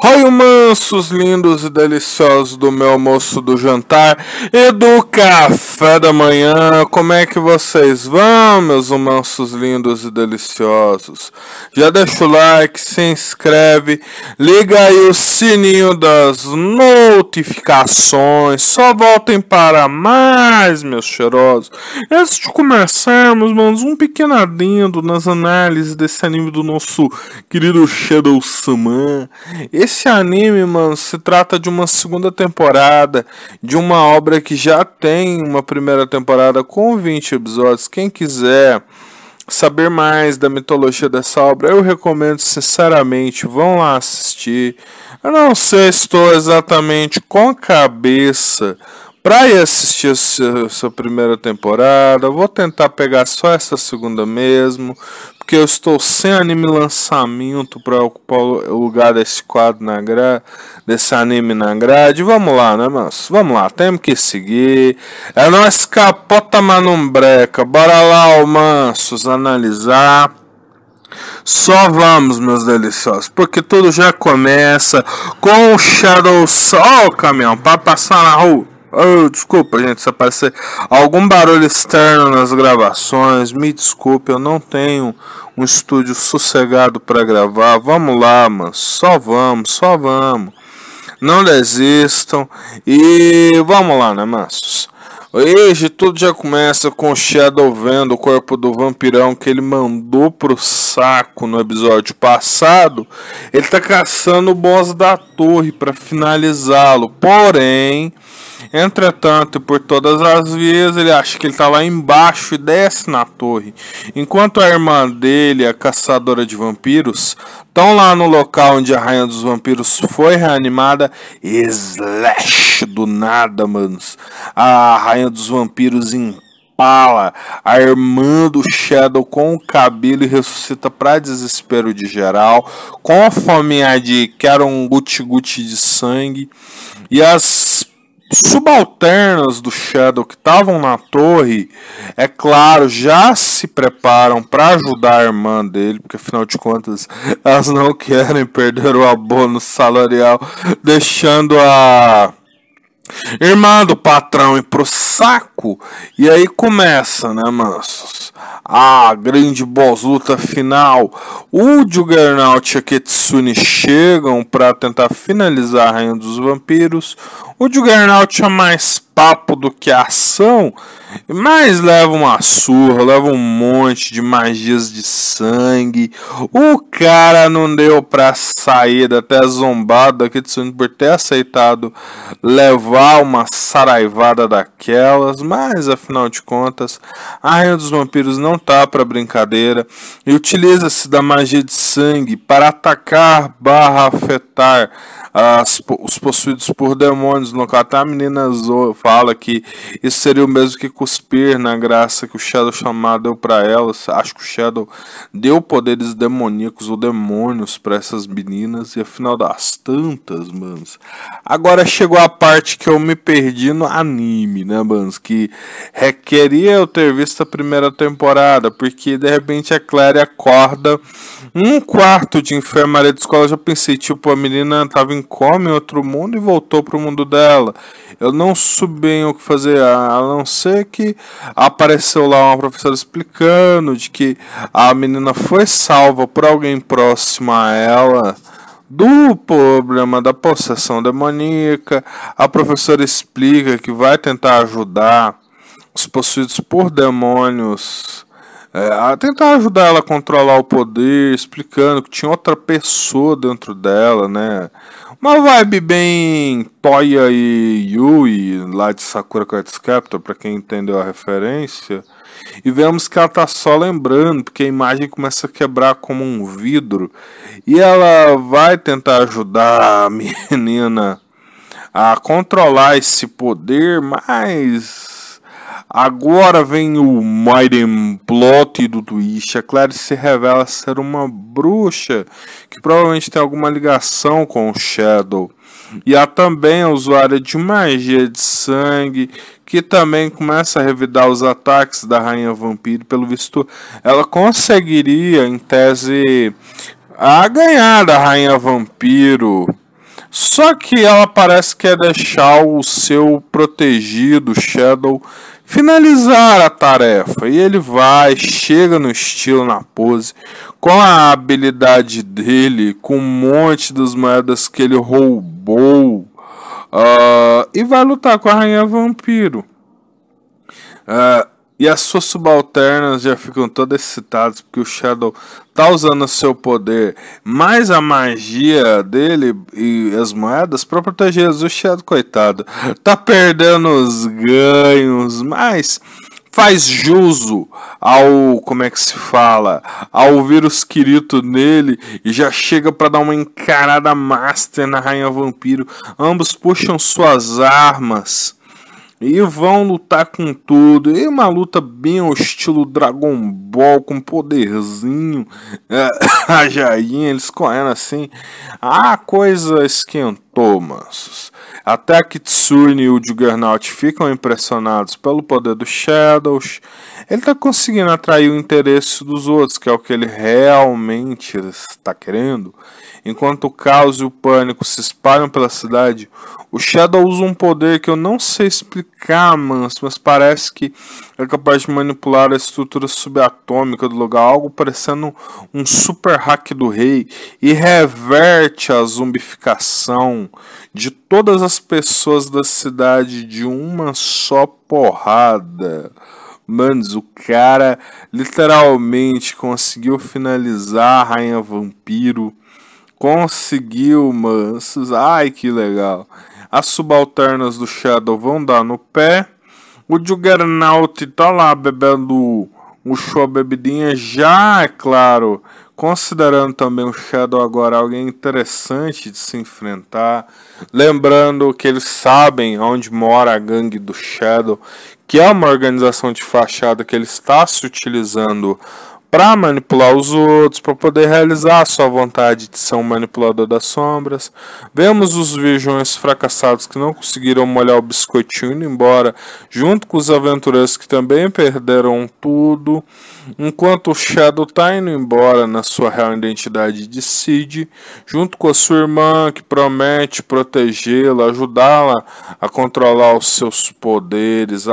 Oi, mansos, lindos e deliciosos do meu almoço, do jantar e do café da manhã. Como é que vocês vão, meus mansos, lindos e deliciosos? Já deixa o like, se inscreve, liga aí o sininho das notificações. Só voltem para mais, meus cheirosos. Antes de começarmos, manos, um pequeno adendo nas análises desse anime do nosso querido Shadow-sama. Esse anime, mano, se trata de uma segunda temporada de uma obra que já tem uma primeira temporada com 20 episódios. Quem quiser saber mais da mitologia dessa obra, eu recomendo sinceramente, vão lá assistir. Eu não sei se estou exatamente com cabeça para ir assistir essa primeira temporada. Vou tentar pegar só essa segunda mesmo, porque eu estou sem anime lançamento para ocupar o lugar desse quadro desse anime na grade. Vamos lá, né, mas vamos lá, temos que seguir. É nós capota, mas não breca. Bora lá, ô mansos, analisar. Só vamos, meus deliciosos, porque tudo já começa com o Shadow. Ó, o caminhão, para passar na rua. Oh, desculpa, gente, se aparecer algum barulho externo nas gravações, me desculpe, eu não tenho um estúdio sossegado para gravar. Vamos lá, mano, só vamos. Não desistam e vamos lá, né, maços? Hoje tudo já começa com o Shadow vendo o corpo do vampirão que ele mandou pro saco no episódio passado. Ele tá caçando o boss da torre para finalizá-lo, porém, entretanto, por todas as vias, ele acha que ele tá lá embaixo e desce na torre. Enquanto a irmã dele, a caçadora de vampiros, estão lá no local onde a rainha dos vampiros foi reanimada. Slash do nada, manos. A rainha dos vampiros empala a irmã do Shadow com o cabelo e ressuscita para desespero de geral, com a fominha de quero um guti-guti de sangue. E as subalternas do Shadow que estavam na torre, é claro, já se preparam para ajudar a irmã dele, porque afinal de contas elas não querem perder o abono salarial, deixando a irmã do patrão ir pro saco. E aí começa, né, mansos, a grande boss luta final. O Juggernaut e a Kitsune chegam para tentar finalizar a rainha dos vampiros. O Juggernaut é mais papo do que ação, mas leva uma surra, leva um monte de magias de sangue. O cara não deu pra sair, até zombado da Kitsune por ter aceitado levar uma saraivada daquelas, mas afinal de contas a rainha dos vampiros não tá pra brincadeira e utiliza-se da magia de sangue para atacar / afetar os possuídos por demônios. No local, até a menina fala que isso seria o mesmo que cuspir na graça que o Shadow chamado deu para elas. Acho que o Shadow deu poderes demoníacos ou demônios para essas meninas. E afinal das tantas, manos, agora chegou a parte que eu me perdi no anime, né, manos, que requeria eu ter visto a primeira temporada, porque de repente a Claire acorda um quarto de enfermaria de escola. Eu já pensei, tipo, a menina tava em coma em outro mundo e voltou pro mundo dela. Eu não soube bem o que fazer, a não ser que apareceu lá uma professora explicando de que a menina foi salva por alguém próximo a ela do problema da possessão demoníaca. A professora explica que vai tentar ajudar os possuídos por demônios, a tentar ajudar ela a controlar o poder, explicando que tinha outra pessoa dentro dela, né? Uma vibe bem Toya e Yui, lá de Sakura Card Captor, para quem entendeu a referência. E vemos que ela tá só lembrando, porque a imagem começa a quebrar como um vidro. E ela vai tentar ajudar a menina a controlar esse poder, mas agora vem o Mighty Plot do twist. A Claire se revela ser uma bruxa que provavelmente tem alguma ligação com o Shadow. E há também a usuária de magia de sangue, que também começa a revidar os ataques da Rainha Vampiro. Pelo visto, ela conseguiria, em tese, a ganhar da Rainha Vampiro Só que ela parece que quer deixar o seu protegido, Shadow, finalizar a tarefa. E ele vai, chega no estilo, na pose, com a habilidade dele, com um monte das moedas que ele roubou, e vai lutar com a Rainha Vampiro. E as suas subalternas já ficam todas excitadas porque o Shadow tá usando o seu poder, mais a magia dele e as moedas para proteger o Shadow, coitado. Tá perdendo os ganhos, mas faz juso ao, como é que se fala, ao vírus Kirito nele e já chega para dar uma encarada master na Rainha Vampiro. Ambos puxam suas armas e vão lutar com tudo. E uma luta bem ao estilo Dragon Ball, com poderzinho. A Jainha, eles correndo assim. A coisa esquentou, mansos. Até a Kitsune e o Juggernaut ficam impressionados pelo poder dos Shadows. Ele está conseguindo atrair o interesse dos outros, que é o que ele realmente está querendo. Enquanto o caos e o pânico se espalham pela cidade, o Shadow usa um poder que eu não sei explicar, mas parece que é capaz de manipular a estrutura subatômica do lugar, algo parecendo um super hack do rei, e reverte a zumbificação de todas as pessoas da cidade de uma só porrada. Manos, o cara literalmente conseguiu finalizar a Rainha Vampiro. Conseguiu, mansos. Ai, que legal. As subalternas do Shadow vão dar no pé. O Juggernaut tá lá bebendo o show bebidinha. Já, é claro, considerando também o Shadow agora alguém interessante de se enfrentar. Lembrando que eles sabem onde mora a gangue do Shadow, que é uma organização de fachada que ele está se utilizando para manipular os outros, para poder realizar a sua vontade de ser um manipulador das sombras. Vemos os Visions fracassados que não conseguiram molhar o biscoitinho indo embora, junto com os aventureiros que também perderam tudo, enquanto o Shadow está indo embora na sua real identidade de Cid, junto com a sua irmã que promete protegê-la, ajudá-la a controlar os seus poderes,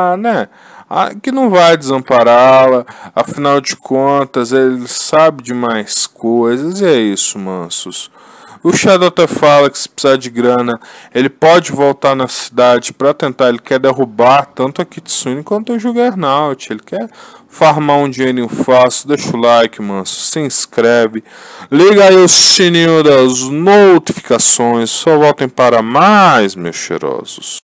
que não vai desampará-la, afinal de contas ele sabe de mais coisas, e é isso, mansos. O Shadow até fala que se precisar de grana, ele pode voltar na cidade para tentar, ele quer derrubar tanto a Kitsune quanto o Juggernaut, ele quer farmar um dinheirinho fácil. Deixa o like, manso, se inscreve, liga aí o sininho das notificações, só voltem para mais, meus cheirosos.